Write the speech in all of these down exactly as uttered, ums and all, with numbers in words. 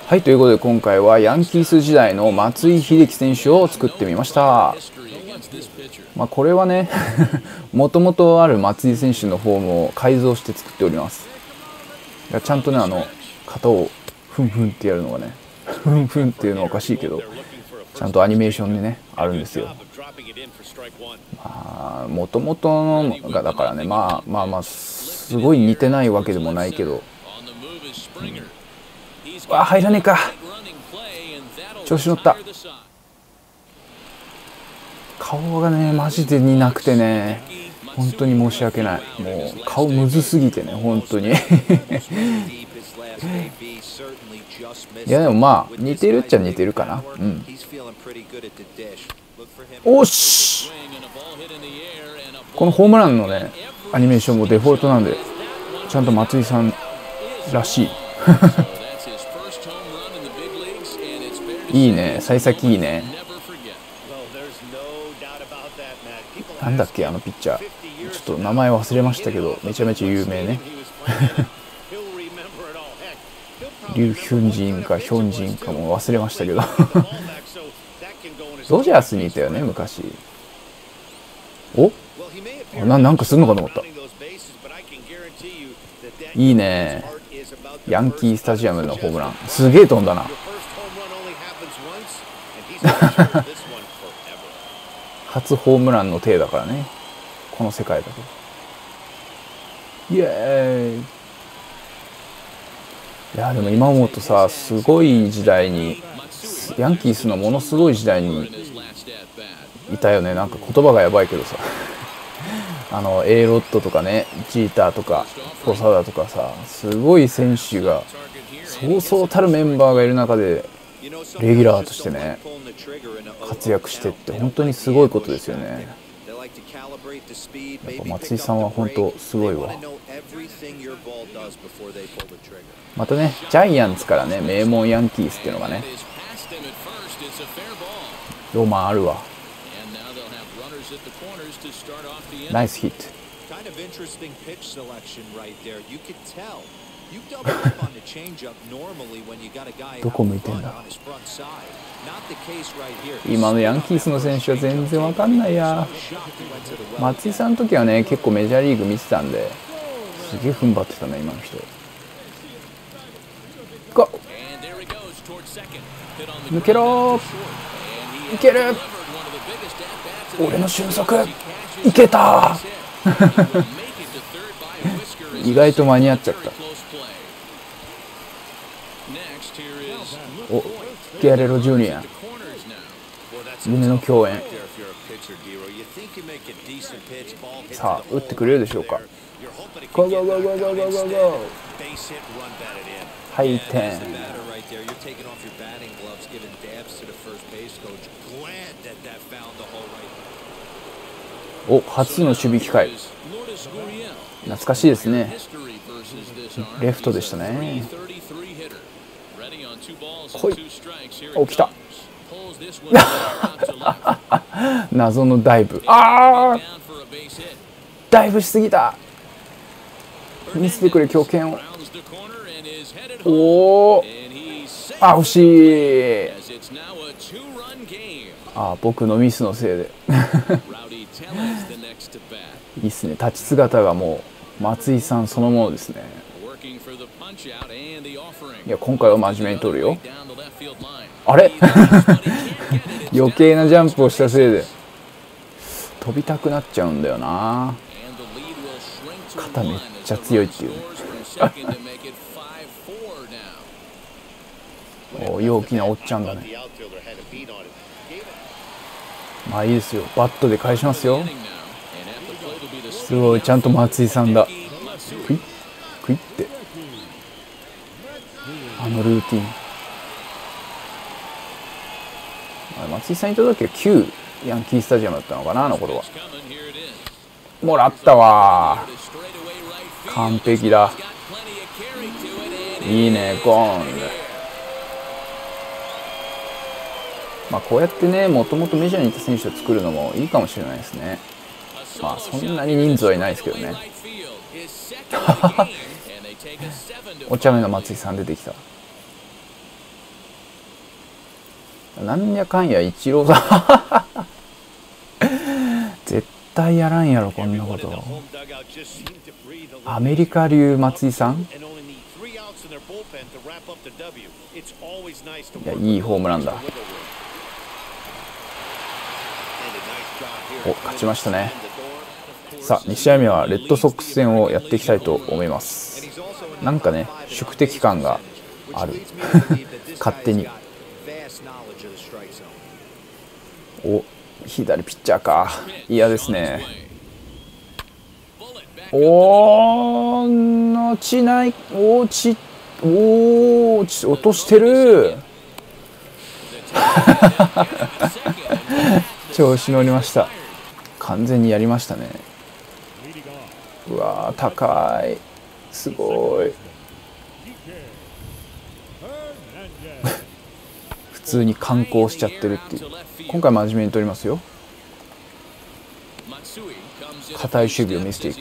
はい、ということで今回はヤンキース時代の松井秀喜選手を作ってみました。まあこれはねもともとある松井選手のフォームを改造して作っております。ちゃんとね、あの型をフンフンってやるのがねフンフンっていうのはおかしいけど、ちゃんとアニメーションでねあるんですよ。まあもともとのがだからね、まあまあまあすごい似てないわけでもないけど、うん、あ、入らねえか。調子乗った。顔がねマジで似なくてね、本当に申し訳ない。もう顔むずすぎてね、本当にいやでもまあ似てるっちゃ似てるかな。うん。おし、このホームランのねアニメーションもデフォルトなんで、ちゃんと松井さんらしいいいね、幸先いいね。なんだっけあのピッチャー、ちょっと名前忘れましたけど、めちゃめちゃ有名ねリュウ・ヒョンジンかヒョンジンかも忘れましたけどドジャースにいたよね昔。おな、なんかするのかと思った。いいね、ヤンキースタジアムのホームランすげえ飛んだな初ホームランの体だからね、この世界だと。イエーイ。いやでも今思うとさ、すごい時代に、ヤンキースのものすごい時代にいたよね。なんか言葉がやばいけどさあの A ロッドとかね、ジーターとかポサダとかさ、すごい選手がそうそうたるメンバーがいる中でレギュラーとしてね活躍してって本当にすごいことですよね。やっぱ松井さんは本当すごいわ。またねジャイアンツからね名門ヤンキースっていうのがねロマンあるわ。ナイスヒット。どこ向いてんだ。今のヤンキースの選手は全然わかんないや。松井さんの時はね結構メジャーリーグ見てたんで、すげえ踏ん張ってたね今の人。ゴー抜けろー、いける、俺の俊足いけた意外と間に合っちゃった。お、ゲレロジュニア夢の共演。さあ打ってくれるでしょうか。ゴーゴーゴーゴーゴーゴーゴーゴー。はい点。お、初の守備機会、懐かしいですね。レフトでしたね。来い、お、来た謎のダイブ。ああダイブしすぎた。見せてくれ強肩を。おお、あ、惜しい。あ、僕のミスのせいでいいっすね、立ち姿がもう松井さんそのものですね。いや今回は真面目に取るよ。あれ余計なジャンプをしたせいで飛びたくなっちゃうんだよな。肩めっちゃ強いっていうねお、陽気なおっちゃんだね。まあいいですよ、バットで返しますよ。すごい、ちゃんと松井さんだ。クイックイッてあのルーティン。松井さんいた時は旧ヤンキースタジアムだったのかな、あの頃は。もらったわ、完璧だ。いいね、ゴーン。まあこうやってね、もともとメジャーにいた選手を作るのもいいかもしれないですね。まあそんなに人数はいないですけどねお茶目な松井さん出てきた。 なんやかんやイチローさん絶対やらんやろこんなこと。アメリカ流松井さん。いや、いいホームランだ。お、勝ちましたね。さあに試合目はレッドソックス戦をやっていきたいと思います。なんかね、宿敵感がある勝手に。お、左ピッチャーか。嫌ですね。おー、落ちない。落ち、おー、落としてる調子乗りました。完全にやりましたね。うわー、高い。すごい。普通に観光しちゃってるっていう。今回真面目に取りますよ。堅い守備を見せていく。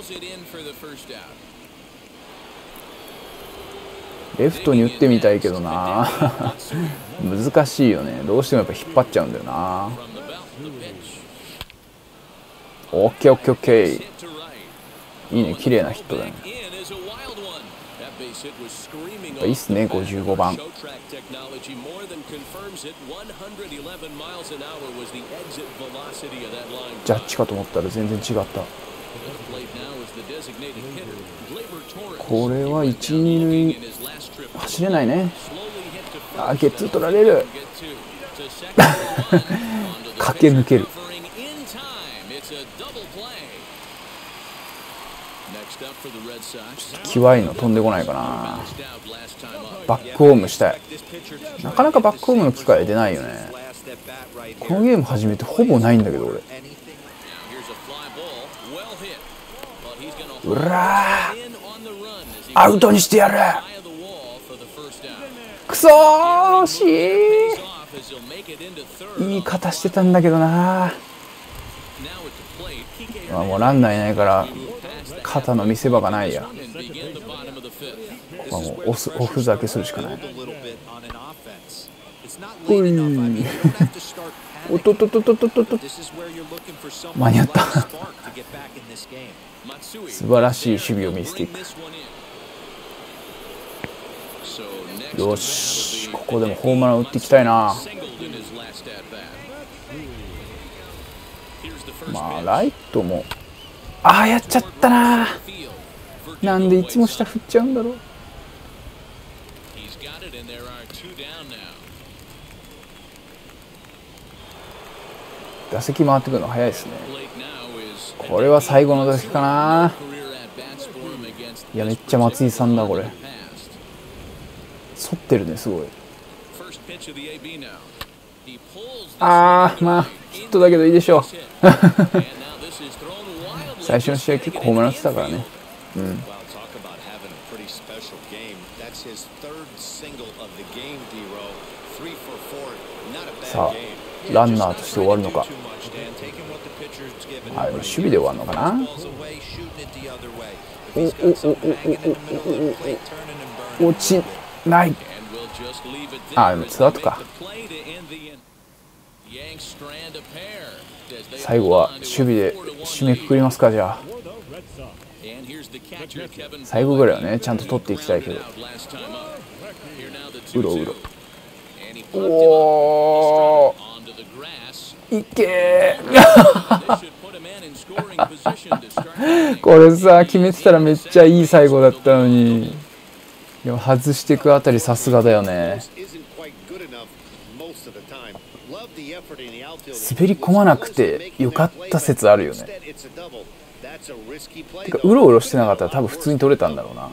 レフトに打ってみたいけどな難しいよね。どうしてもやっぱ引っ張っちゃうんだよな。オッケーオッケーオッケー。いいね、綺麗なヒットだね。いいっすね、ごじゅうごばん。ジャッジかと思ったら全然違った。これはいち、に塁走れないね。あ、ゲッツー取られる駆け抜ける。キワイの飛んでこないかな。バックホームしたい。なかなかバックホームの機会出ないよね。このゲーム始めてほぼないんだけど俺。うらー、アウトにしてやる。くそー、惜しい。いい肩してたんだけどな。まあ、もうランナーいないから肩の見せ場がないや。ここはもうオスオフ酒するしかない。おいおっとっとっとっとっとっとっと、間に合った素晴らしい守備を見せていく。よし、ここでもホームラン打っていきたいな。まあライトも、ああやっちゃったな。なんでいつも下振っちゃうんだろう。打席回ってくるの早いですね。これは最後の打席かな。いやめっちゃ松井さんだこれ。反ってるねすごい。ああまあヒットだけどいいでしょう最初の試合結構ホームラン打ってたからね。うん。さあランナーとして終わるのか。はい、守備で終わるのかな。おおおおおおお落ちない。あ、でもツーアウトか。最後は守備で締めくくりますか。じゃあ最後ぐらいはねちゃんと取っていきたいけど。うろうろ。おーいけーこれさ決めてたらめっちゃいい最後だったのに。でも外していくあたりさすがだよね。滑り込まなくてよかった説あるよね。てかうろうろしてなかったら多分普通に取れたんだろうな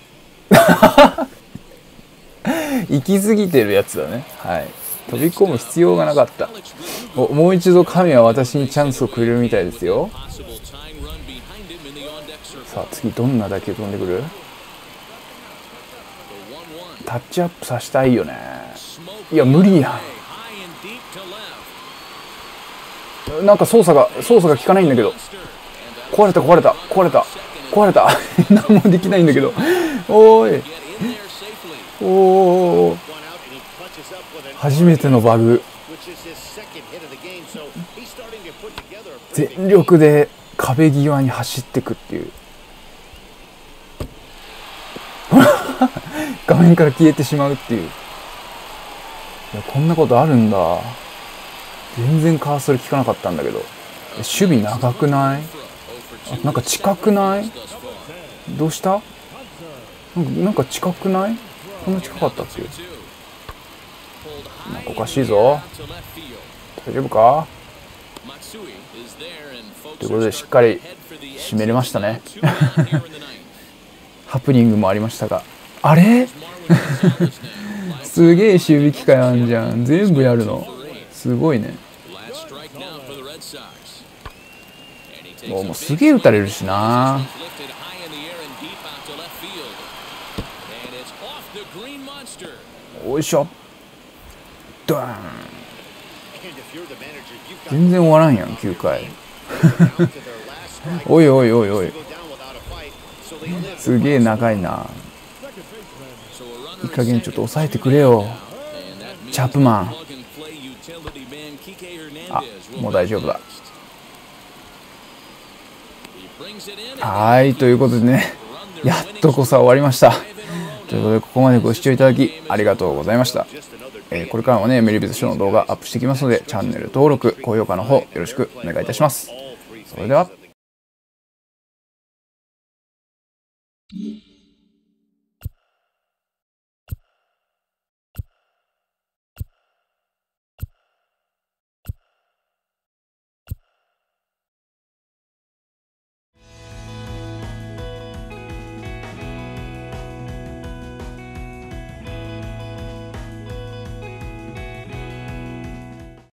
行き過ぎてるやつだね。はい、飛び込む必要がなかった。お、もう一度神は私にチャンスをくれるみたいですよ。さあ次どんな打球飛んでくる。タッチアップさせたいよね。いや無理やん。なんか操作が操作が効かないんだけど。壊れた壊れた壊れた壊れた何もできないんだけど。おーいおー初めてのバグ。全力で壁際に走ってくっていう。画面から消えてしまうっていう。いや、こんなことあるんだ。全然カーソル効かなかったんだけど。守備長くない？あ、なんか近くない？どうした？なんか、なんか近くない？こんな近かったっけ？なんかおかしいぞ。大丈夫か？ということでしっかり締めれましたね。ハプニングもありましたが、あれすげえ守備機会あんじゃん。全部やるのすごいね。もう、もうすげえ打たれるしな。おいしょ。ドーン。全然終わらんやんきゅうかい。おいおいおいおい、すげえ長いな。いい加減ちょっと抑えてくれよチャップマン。あ、もう大丈夫だ。はい、ということでね、やっとこそ終わりました。ということで、ここまでご視聴いただきありがとうございました。えー、これからもね、メリビズショーの動画アップしていきますので、チャンネル登録、高評価の方よろしくお願いいたします。それでは。